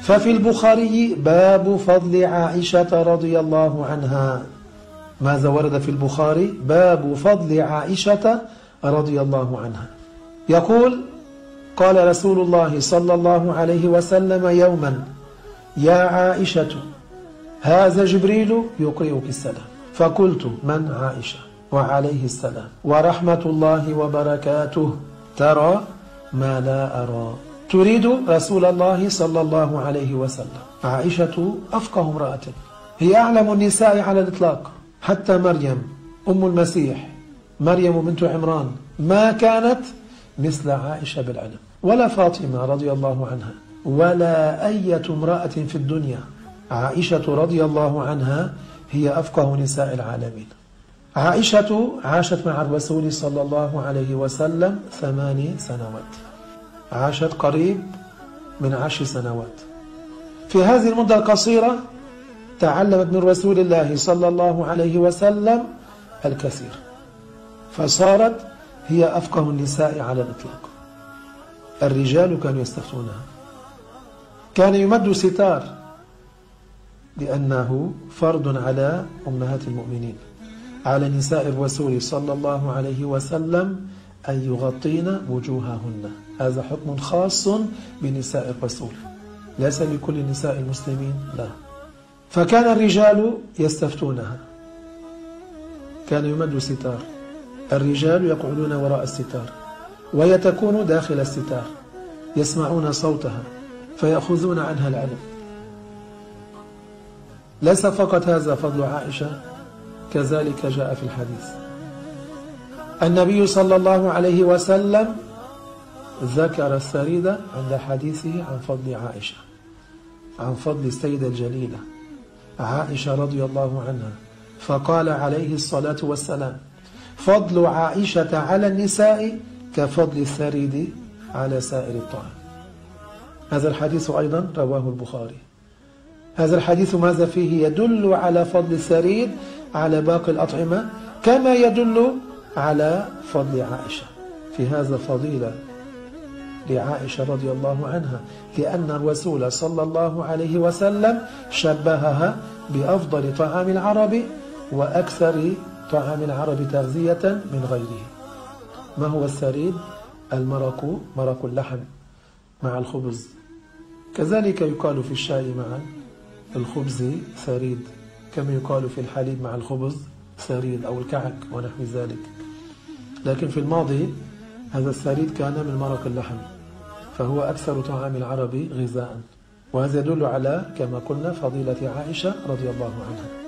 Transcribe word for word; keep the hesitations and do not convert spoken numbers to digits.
ففي البخاري باب فضل عائشة رضي الله عنها. ماذا ورد في البخاري؟ باب فضل عائشة رضي الله عنها. يقول: قال رسول الله صلى الله عليه وسلم يوما: يا عائشة هذا جبريل يقرئك السلام. فقلت: من عائشة؟ وعليه السلام ورحمة الله وبركاته، ترى ما لا أرى. تريد رسول الله صلى الله عليه وسلم. عائشة أفقه امرأة، هي أعلم النساء على الإطلاق، حتى مريم أم المسيح، مريم بنت عمران، ما كانت مثل عائشة بالعلم، ولا فاطمة رضي الله عنها، ولا أية امرأة في الدنيا. عائشة رضي الله عنها هي أفقه نساء العالمين. عائشة عاشت مع الرسول صلى الله عليه وسلم ثماني سنوات، عاشت قريب من عشر سنوات. في هذه المدة القصيرة تعلمت من رسول الله صلى الله عليه وسلم الكثير، فصارت هي أفقه النساء على الإطلاق. الرجال كانوا يستفتونها، كان يمد ستار، لأنه فرض على أمهات المؤمنين، على نساء الرسول صلى الله عليه وسلم أن يغطين وجوههن. هذا حكم خاص بنساء الرسول، ليس لكل نساء المسلمين، لا. فكان الرجال يستفتونها، كان يمد ستار، الرجال يقعدون وراء الستار وهي تكون داخل الستار، يسمعون صوتها فيأخذون عنها العلم. ليس فقط هذا فضل عائشة، كذلك جاء في الحديث النبي صلى الله عليه وسلم ذكر السريد عند حديثه عن فضل عائشة، عن فضل السيدة الجليلة عائشة رضي الله عنها، فقال عليه الصلاة والسلام: فضل عائشة على النساء كفضل الثريد على سائر الطعام. هذا الحديث أيضا رواه البخاري. هذا الحديث ماذا فيه؟ يدل على فضل الثريد على باقي الأطعمة، كما يدل على فضل عائشة. في هذا فضيلة لعائشة رضي الله عنها، لأن الرسول صلى الله عليه وسلم شبهها بأفضل طعام العرب وأكثر طعام العرب تغذية من غيره. ما هو الثريد؟ المرق، مرق اللحم مع الخبز. كذلك يقال في الشاي مع الخبز ثريد، كما يقال في الحليب مع الخبز ثريد أو الكعك ونحو ذلك. لكن في الماضي هذا الثريد كان من مرق اللحم، فهو أكثر طعام العرب غذاء. وهذا يدل على كما قلنا فضيلة عائشة رضي الله عنها.